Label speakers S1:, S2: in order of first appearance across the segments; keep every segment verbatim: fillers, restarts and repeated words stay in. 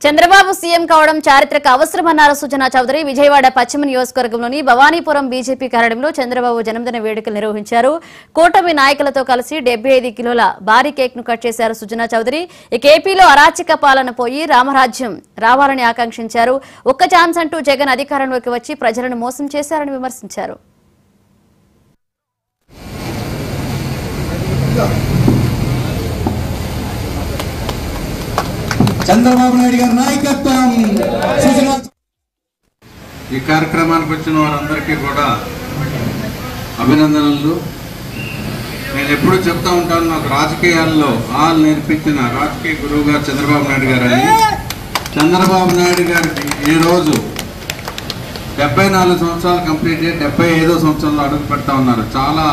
S1: Chandrababu CM కావడం చారిత్రక అవసరమన్నారు సుజనా చౌదరి. విజయవాడ పశ్చిమ నియోజకవర్గంలోని భవానీపురం బీజేపీ కార్యాలయంలో చంద్రబాబు జన్మదిన వేడుకలు నిర్వహించారు. కూటమి నాయకులతో కలిసి డెబ్బై ఐదు కిలోల భారీ కేక్ ను కట్ చేశారు సుజనా చౌదరి. ఇక ఏపీలో అరాచక పాలన పోయి రామరాజ్యం రావాలని ఆకాంక్షించారు. ఒక్క ఛాన్స్ అంటూ జగన్ అధికారంలోకి వచ్చి ప్రజలను మోసం చేశారని విమర్శించారు.
S2: చంద్రబాబు నాయుడు గారి నాయకత్వం.
S3: ఈ కార్యక్రమానికి వచ్చిన వారందరికీ కూడా అభినందనలు. నేను ఎప్పుడు చెప్తా ఉంటాను, నాకు రాజకీయాల్లో ఆల్ నేర్పించిన రాజకీయ గురువు గారు చంద్రబాబు నాయుడు గారు అని. చంద్రబాబు నాయుడు గారికి ఈరోజు డెబ్బై నాలుగు సంవత్సరాలు కంప్లీట్ అయ్యి డెబ్బై ఐదో సంవత్సరంలో అడుగు పెడతా ఉన్నారు. చాలా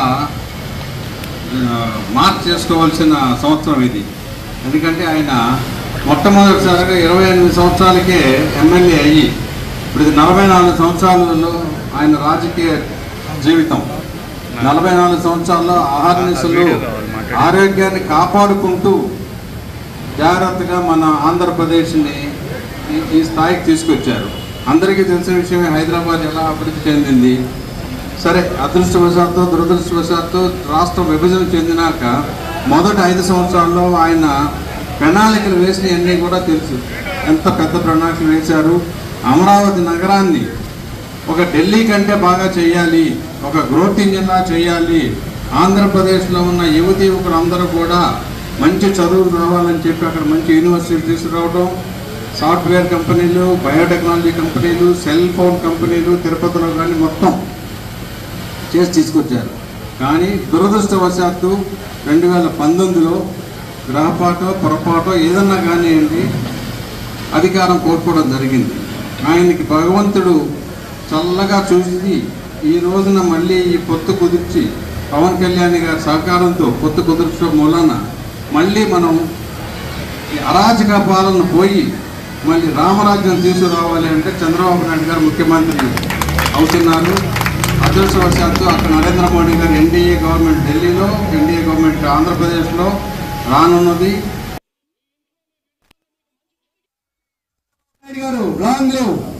S3: మార్క్ చేసుకోవాల్సిన సంవత్సరం ఇది. ఎందుకంటే ఆయన మొట్టమొదటిసారిగా ఇరవై ఎనిమిది సంవత్సరాలకే ఎమ్మెల్యే అయ్యి ఇప్పుడు నలభై నాలుగు సంవత్సరాలలో ఆయన రాజకీయ జీవితం. నలభై నాలుగు సంవత్సరాల్లో ఆహార్నిశలు ఆరోగ్యాన్ని కాపాడుకుంటూ జాగ్రత్తగా మన ఆంధ్రప్రదేశ్ని ఈ స్థాయికి తీసుకొచ్చారు. అందరికీ తెలిసిన విషయమే హైదరాబాద్ ఎలా అభివృద్ధి చెందింది. సరే, అదృష్టవశాత్తు దురదృష్టవశాత్తు రాష్ట్రం విభజన చెందినాక మొదటి ఐదు సంవత్సరాల్లో ఆయన ప్రణాళికలు వేసినవన్నీ కూడా తెలుసు. ఎంత పెద్ద ప్రణాళికలు వేశారు. అమరావతి నగరాన్ని ఒక ఢిల్లీ కంటే బాగా చేయాలి, ఒక గ్రోత్ ఇంజిన్లా చేయాలి, ఆంధ్రప్రదేశ్లో ఉన్న యువతి యువకులందరూ కూడా మంచి చదువులు రావాలని చెప్పి అక్కడ మంచి యూనివర్సిటీలు తీసుకురావడం, సాఫ్ట్వేర్ కంపెనీలు, బయోటెక్నాలజీ కంపెనీలు, సెల్ ఫోన్ కంపెనీలు తిరుపతిలో కానీ మొత్తం చేసి తీసుకొచ్చారు. కానీ దురదృష్టవశాత్తు రెండు వేల పంతొమ్మిదిలో గ్రహపాటో పొరపాటో ఏదన్నా కానివ్వండి అధికారం కోల్పోవడం జరిగింది. ఆయనకి భగవంతుడు చల్లగా చూసి ఈ రోజున మళ్ళీ ఈ పొత్తు కుదిర్చి పవన్ కళ్యాణ్ గారి సహకారంతో పొత్తు కుదిర్చడం మూలన మళ్ళీ మనం ఈ అరాచక పాలన పోయి మళ్ళీ రామరాజ్యం తీసుకురావాలి అంటే చంద్రబాబు నాయుడు గారు ముఖ్యమంత్రి అవుతున్నారు. అదృష్టవశాత్తు అక్కడ నరేంద్ర మోడీ గారు ఎన్డీఏ గవర్నమెంట్ ఢిల్లీలో, ఎన్డీఏ గవర్నమెంట్ ఆంధ్రప్రదేశ్లో రానున్నది.
S2: Long live